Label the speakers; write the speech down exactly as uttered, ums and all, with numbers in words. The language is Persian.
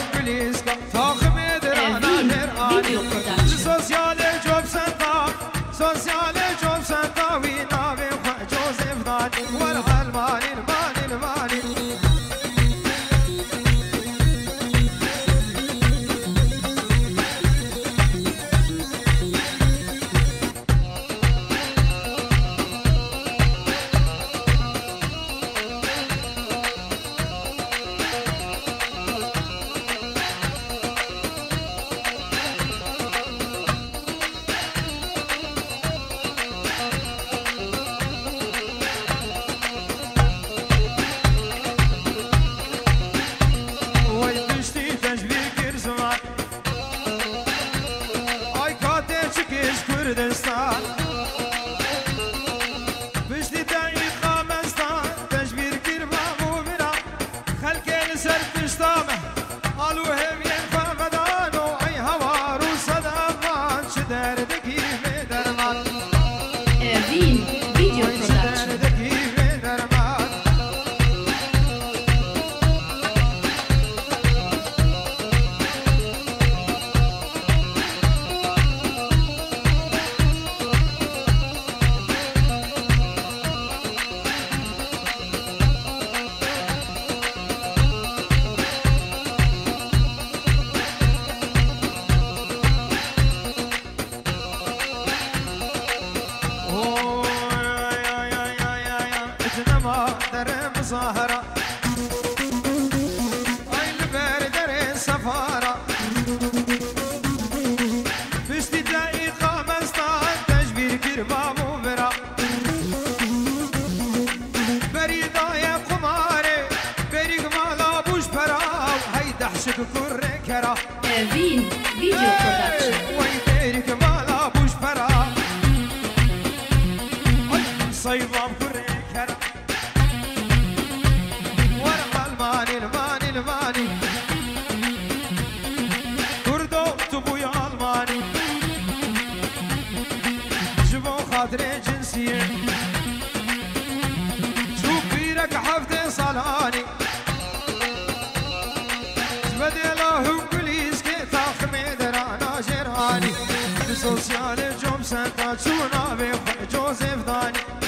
Speaker 1: بليسكا تاخم درانا دراني سوسيال جوب سنتا سوسيال جوب سنتا وينا بخ جوزيف داني والحلمان المان المان كردستان بشتي دقيقة مستان تجبير كربا مبرا خلقين سر تشتامه قالوا هم ينفع بدانو اي هوارو صدامان شدار دكي مدرمان
Speaker 2: Erwin Video Production. ظاهرة أي البردر سفارة بشتي دقيقة مستان تجبير كربا مبرا بريدا يا قماري بريق مالا بوش براو هاي دحشك كوري كرا Erwin Video Production.
Speaker 1: وي بريق مالا بوش براو هاي صيبا بكوري كرا الماني الماني كردو تبوي الماني جبو خاطري جنسية شوف بيرك حفتي صلاني جبدي له بليس كي تاخمي درانا جراني سوسيال جوم سنتا تشونا بيخ جوزيف داني